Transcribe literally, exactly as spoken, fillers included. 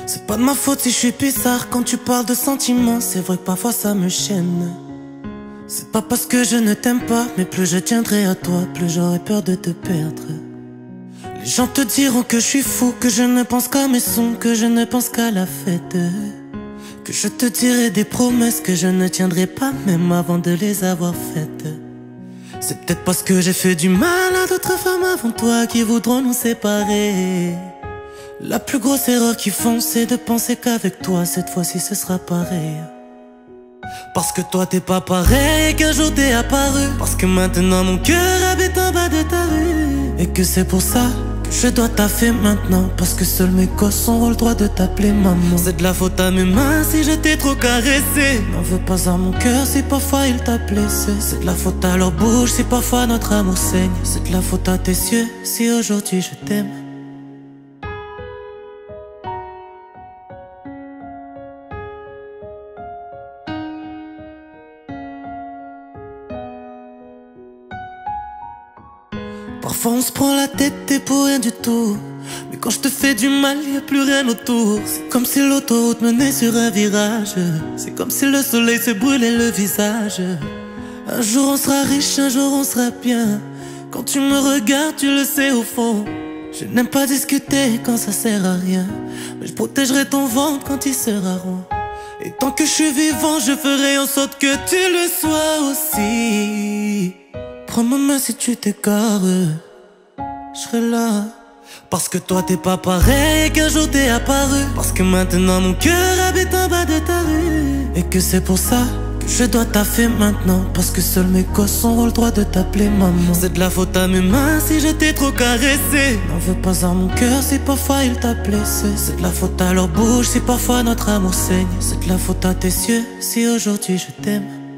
C'est pas de ma faute si je suis bizarre quand tu parles de sentiments. C'est vrai que parfois ça me chaîne. C'est pas parce que je ne t'aime pas, mais plus je tiendrai à toi, plus j'aurai peur de te perdre. Les gens te diront que je suis fou, que je ne pense qu'à mes sons, que je ne pense qu'à la fête, que je te dirai des promesses que je ne tiendrai pas même avant de les avoir faites. C'est peut-être parce que j'ai fait du mal à d'autres femmes avant toi qui voudront nous séparer. La plus grosse erreur qu'ils font, c'est de penser qu'avec toi cette fois-ci ce sera pareil. Parce que toi t'es pas pareil qu'un jour t'es apparu. Parce que maintenant mon cœur habite en bas de ta rue. Et que c'est pour ça que je dois taffer maintenant. Parce que seuls mes gosses ont le droit de t'appeler maman. C'est de la faute à mes mains si je t'ai trop caressé. N'en veux pas à mon cœur si parfois il t'a blessé. C'est de la faute à leur bouche si parfois notre amour saigne. C'est de la faute à tes yeux si aujourd'hui je t'aime. Parfois on se prend la tête et pour rien du tout. Mais quand je te fais du mal, y a plus rien autour. C'est comme si l'autoroute menait sur un virage. C'est comme si le soleil se brûlait le visage. Un jour on sera riche, un jour on sera bien. Quand tu me regardes, tu le sais au fond. Je n'aime pas discuter quand ça sert à rien. Mais je protégerai ton ventre quand il sera rond. Et tant que je suis vivant, je ferai en sorte que tu le sois aussi. Prends ma main si tu t'égares, je serai là. Parce que toi t'es pas pareil qu'un jour t'es apparu. Parce que maintenant mon cœur habite en bas de ta rue. Et que c'est pour ça que je dois taffer maintenant. Parce que seuls mes gosses ont le droit de t'appeler maman. C'est de la faute à mes mains si je t'ai trop caressé. N'en veux pas à mon cœur si parfois il t'a blessé. C'est de la faute à leur bouche si parfois notre amour saigne. C'est de la faute à tes yeux si aujourd'hui je t'aime.